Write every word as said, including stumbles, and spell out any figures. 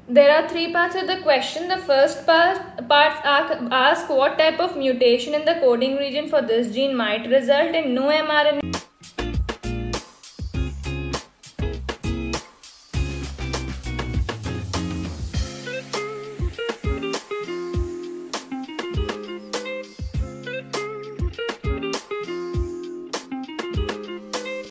There are three parts of the question. The first part parts ask what type of mutation in the coding region for this gene might result in no mRNA.